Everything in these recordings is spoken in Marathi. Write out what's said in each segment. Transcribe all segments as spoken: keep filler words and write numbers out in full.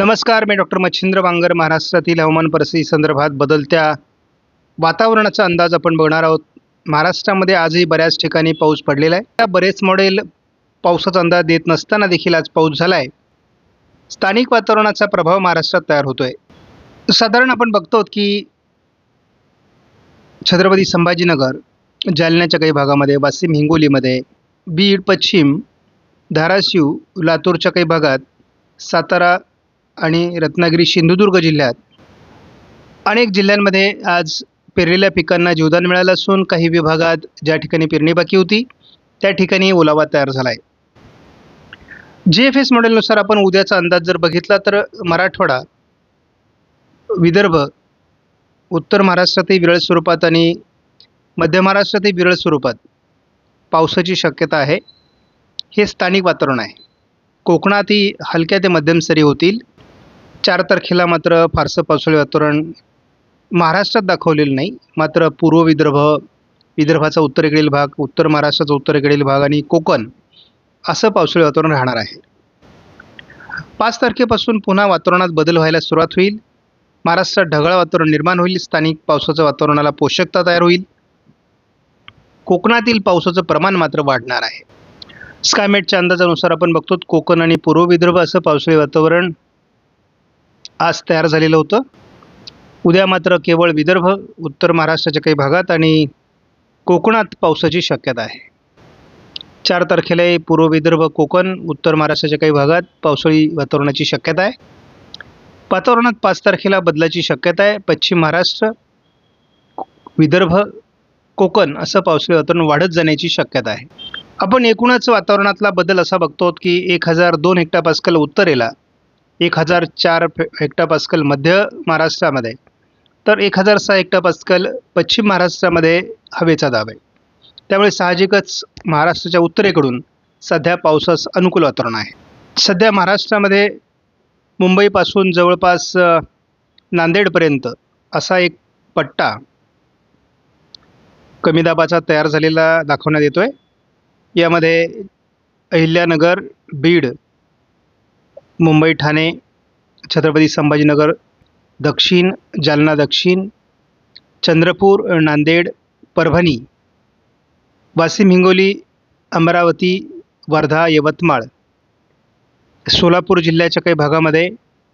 नमस्कार, मी डॉक्टर मच्छिंद्र बांगर. महाराष्ट्रातील हवामान परिस्थिती संदर्भात बदलत्या वातावरणाचा अंदाज आपण बघणार आहोत. महाराष्ट्रामध्ये आजही बऱ्याच ठिकाणी पाऊस पडलेला आहे. त्या बरेच मॉडेल पावसाचा अंदाज देत नसताना देखील आज पाऊस झाला आहे. स्थानिक वातावरणाचा प्रभाव महाराष्ट्रात तयार होतोय. साधारण आपण बघतो की छत्रपती संभाजीनगर, जालन्याच्या काही भागामध्ये, वाशिम हिंगोलीमध्ये, बीड पश्चिम, धाराशिव, लातूरच्या काही भागात, सातारा आणि रत्नागिरी सिंधुदुर्ग जिल्ह्यात अनेक जिल्ह्यांमध्ये आज पेरलेल्या पिकांना जीवदान मिळालं असून काही विभागात ज्या ठिकाणी पेरणी बाकी होती त्या ठिकाणी ओलावा तयार झाला आहे. जी एफ एस मॉडेलनुसार आपण उद्याचा अंदाज जर बघितला तर मराठवाडा, विदर्भ, उत्तर महाराष्ट्रातही विरळ स्वरूपात आणि मध्य महाराष्ट्रातही विरळ स्वरूपात पावसाची शक्यता आहे. हे स्थानिक वातावरण आहे. कोकणातही हलक्या ते मध्यम सरी होतील. चार तारखेला मात्र फारसं पावसाळी वातावरण महाराष्ट्रात दाखवलेलं नाही. मात्र पूर्व विदर्भ, विदर्भाचा उत्तरेकडील भाग, उत्तर महाराष्ट्राचा उत्तरेकडील भाग आणि कोकण असं पावसाळी वातावरण राहणार आहे. पाच तारखेपासून पुन्हा वातावरणात बदल व्हायला सुरुवात होईल. महाराष्ट्रात ढगाळ वातावरण निर्माण होईल. स्थानिक पावसाच्या वातावरणाला पोषकता तयार होईल. कोकणातील पावसाचं प्रमाण मात्र वाढणार आहे. स्कायमेटच्या अंदाजानुसार आपण बघतो कोकण आणि पूर्व विदर्भ असं पावसाळी वातावरण आज तयार झालेलं होतं. उद्या मात्र केवळ विदर्भ, उत्तर महाराष्ट्राच्या काही भागात आणि कोकणात पावसाची शक्यता आहे. चार तारखेला पूर्व विदर्भ, कोकण, उत्तर महाराष्ट्राच्या काही भागात पावसाळी वातावरणाची शक्यता आहे. वातावरणात पाच तारखेला बदलाची शक्यता आहे. पश्चिम महाराष्ट्र, विदर्भ, कोकण असं पावसाळी वातावरण वाढत जाण्याची शक्यता आहे. आपण एकूणच वातावरणातला बदल असा बघतो की एक हजार दोन हेक्टापास्कल उत्तरेला, एक हजार चार हेक्टापास्कल मध्य महाराष्ट्रामध्ये, तर एक हजार सहा हेक्टापास्कल पश्चिम महाराष्ट्रामध्ये हवेचा दाब आहे. त्यामुळे साहजिकच महाराष्ट्राच्या उत्तरेकडून सध्या पावसास अनुकूल वातावरण आहे. सध्या महाराष्ट्रामध्ये मुंबईपासून जवळपास नांदेडपर्यंत असा एक पट्टा कमी दाबाचा तयार झालेला दाखवण्यात येतो आहे. यामध्ये अहिल्यानगर, बीड, मुंबई, ठाणे, छत्रपती संभाजीनगर दक्षिण, जालना दक्षिण, चंद्रपूर, नांदेड, परभणी, वाशिम हिंगोली, अमरावती, वर्धा, यवतमाळ, सोलापूर जिल्ह्याच्या काही भागामध्ये,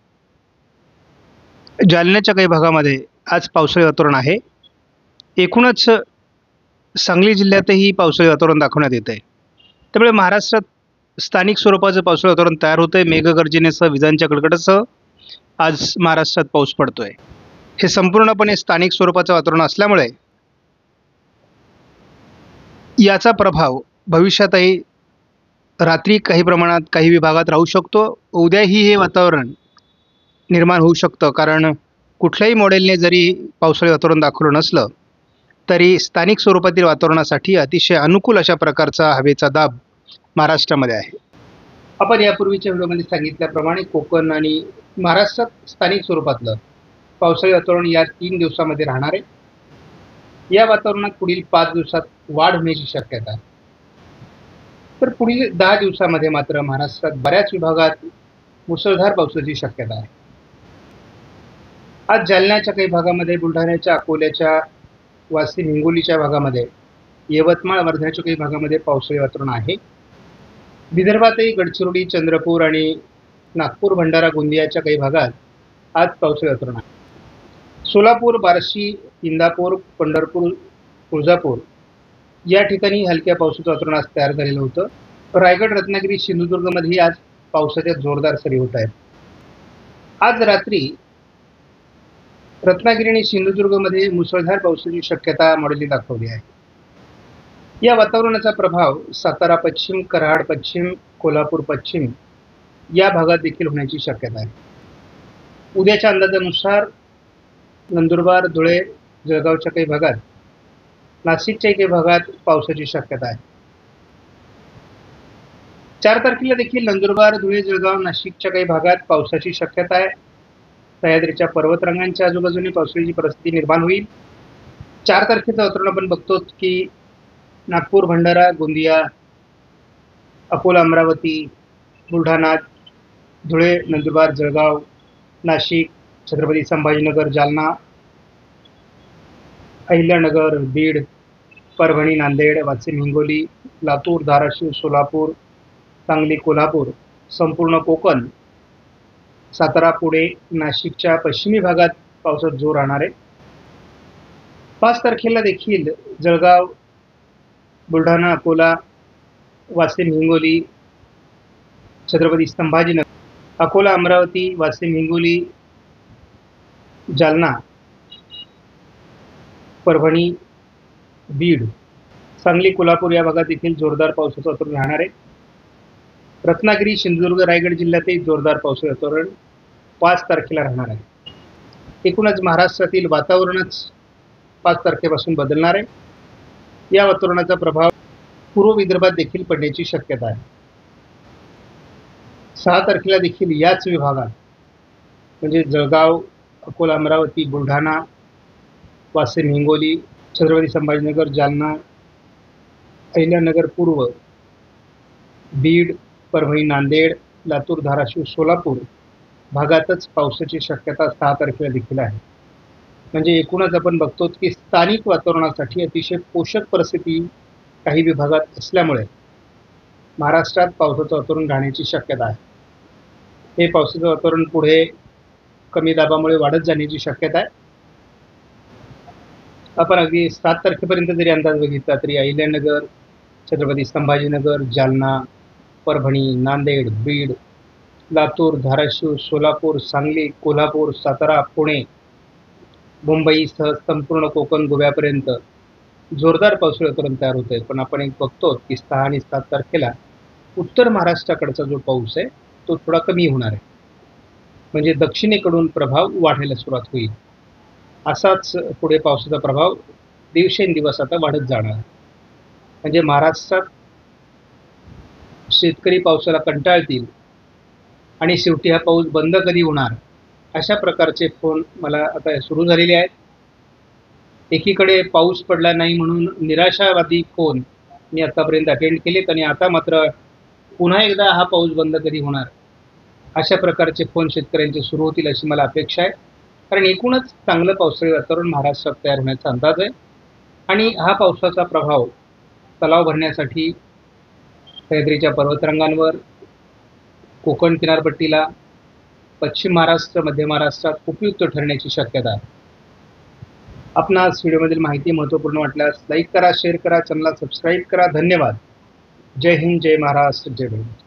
जालन्याच्या काही भागामध्ये आज पावसाळी वातावरण आहे. एकूणच सांगली जिल्ह्यातही पावसाळी वातावरण दाखवण्यात येत आहे. त्यामुळे महाराष्ट्रात स्थानिक स्वरूपाचं पावसाळी वातावरण तयार होतं आहे. मेघगर्जनेसह, विजांच्या कडकडासह आज महाराष्ट्रात पाऊस पडतो आहे. हे संपूर्णपणे स्थानिक स्वरूपाचं वातावरण असल्यामुळे याचा प्रभाव भविष्यातही रात्री काही प्रमाणात काही विभागात राहू शकतो. उद्याही हे वातावरण निर्माण होऊ शकतं. कारण कुठल्याही मॉडेलने जरी पावसाळी वातावरण दाखवलं नसलं तरी स्थानिक स्वरूपातील वातावरणासाठी अतिशय अनुकूल अशा प्रकारचा हवेचा दाब महाराष्ट्रामध्ये आहे. आपण यापूर्वीच्या व्हिडिओमध्ये सांगितल्याप्रमाणे कोकण आणि महाराष्ट्रात स्थानिक स्वरूपातलं पावसाळी वातावरण या तीन दिवसामध्ये राहणार आहे. या वातावरणात पुढील पाच दिवसात वाढ होण्याची शक्यता आहे. तर पुढील दहा दिवसामध्ये मात्र महाराष्ट्रात बऱ्याच विभागात मुसळधार पावसाची शक्यता आहे. आज जालन्याच्या काही भागामध्ये, बुलढाण्याच्या, अकोल्याच्या, वाशिम हिंगोलीच्या भागामध्ये, यवतमाळ, वर्ध्याच्या काही भागामध्ये पावसाळी वातावरण आहे. विदर्भातही गडचिरोली, चंद्रपूर आणि नागपूर, भंडारा, गोंदियाच्या काही भागात आज पावसाळी वातावरण आहे. सोलापूर, बार्शी, इंदापूर, पंढरपूर, तुळजापूर या ठिकाणी हलक्या पावसाचं वातावरण आज तयार झालेलं होतं. रायगड, रत्नागिरी, सिंधुदुर्गमध्येही आज पावसाच्या जोरदार सरी होत आहेत. आज रात्री रत्नागिरी आणि सिंधुदुर्गमध्ये मुसळधार पावसाची शक्यता मॉडेलने दाखवली आहे. या वातावरणाचा प्रभाव सातारा पश्चिम, कराड पश्चिम, कोल्हापूर पश्चिम या भागात देखील होण्याची शक्यता आहे. उद्याच्या अंदाजानुसार नंदुरबार, धुळे, जळगावच्या काही भागात, नाशिकच्या काही भागात पावसाची शक्यता आहे. चार तारखेला देखील नंदुरबार, धुळे, जळगाव, नाशिकच्या काही भागात पावसाची शक्यता आहे. सह्याद्रीच्या पर्वतरांगांच्या आजूबाजूने पावसाळीची परिस्थिती निर्माण होईल. चार तारखेचं वातावरण आपण बघतो की नागपूर, भंडारा, गोंदिया, अकोला, अमरावती, बुलढाणा, धुळे, नंदुरबार, जळगाव, नाशिक, छत्रपती संभाजीनगर, जालना, अहिल्यानगर, बीड, परभणी, नांदेड, वाशिम, हिंगोली, लातूर, धाराशिव, सोलापूर, सांगली, कोल्हापूर, संपूर्ण कोकण, सातारा, पुणे, नाशिकच्या पश्चिमी भागात पावसाचा जोर राहणार आहे. पाच तारखेला देखील जळगाव, बुलढाणा, अकोला, वाशिम, हिंगोली, छत्रपती संभाजीनगर, अकोला, अमरावती, वाशिम, हिंगोली, जालना, परभणी, बीड, सांगली, कोल्हापूर या भागात देखील जोरदार पावसाचं वातावरण राहणार आहे. रत्नागिरी, सिंधुदुर्ग, रायगड जिल्ह्यातही जोरदार पावसाचं वातावरण पाच तारखेला राहणार आहे. एकूणच महाराष्ट्रातील वातावरणच पाच तारखेपासून बदलणार आहे. या वातावरणाचा प्रभाव पूर्व विदर्भात देखील पडण्याची शक्यता आहे. सहा तारखेला देखील याच विभागात म्हणजे जळगाव, अकोला, अमरावती, बुलढाणा, वाशिम, हिंगोली, छत्रपती संभाजीनगर, जालना, अहिल्यानगर पूर्व, बीड, परभणी, नांदेड, लातूर, धाराशिव, सोलापूर भागातच पावसाची शक्यता सहा तारखेला देखील आहे. म्हणजे एकूणच आपण बघतो की स्थानिक वातावरणासाठी अतिशय पोषक परिस्थिती काही विभागात असल्यामुळे महाराष्ट्रात पावसाचं वातावरण राहण्याची शक्यता आहे. हे पावसाचं वातावरण पुढे कमी दाबामुळे वाढत जाण्याची शक्यता आहे. आपण अगदी सात तारखेपर्यंत जरी अंदाज बघितला तरी अहिल्यानगर, छत्रपती संभाजीनगर, जालना, परभणी, नांदेड, बीड, लातूर, धाराशिव, सोलापूर, सांगली, कोल्हापूर, सातारा, पुणे, मुंबईसह संपूर्ण कोकण गोव्यापर्यंत जोरदार पावसाचं वातावरण तयार होत आहे. पण आपण एक बघतो की सहा आणि सात तारखेला उत्तर महाराष्ट्राकडचा जो पाऊस आहे तो थोडा कमी होणार आहे. म्हणजे दक्षिणेकडून प्रभाव वाढायला सुरुवात होईल. असाच पुढे पावसाचा प्रभाव दिवसेंदिवस आता वाढत जाणार. म्हणजे महाराष्ट्रात शेतकरी पावसाला कंटाळतील आणि शेवटी हा पाऊस बंद कधी होणार अशा प्रकारचे फोन मला आता सुरू झालेले आहेत. एकीकडे पाऊस पडला नाही म्हणून निराशावादी फोन मी आतापर्यंत अटेंड केलेत आणि आता मात्र पुन्हा एकदा हा पाऊस बंद कधी होणार अशा प्रकारचे फोन शेतकऱ्यांचे सुरू होतील अशी मला अपेक्षा आहे. कारण एकूणच चांगलं पावसाळी वातावरण महाराष्ट्रात तयार होण्याचा अंदाज आहे आणि हा पावसाचा प्रभाव तलाव भरण्यासाठी सह्याद्रीच्या पर्वतरांगांवर, कोकण किनारपट्टीला, पश्चिम महाराष्ट्र, मध्य महाराष्ट्रात उपयुक्त ठरण्याची शक्यता आहे. आपणास व्हिडिओमधील माहिती महत्त्वपूर्ण वाटल्यास लाईक करा, शेअर करा, चॅनलला सबस्क्राईब करा. धन्यवाद. जय हिंद, जय महाराष्ट्र, जय भारत.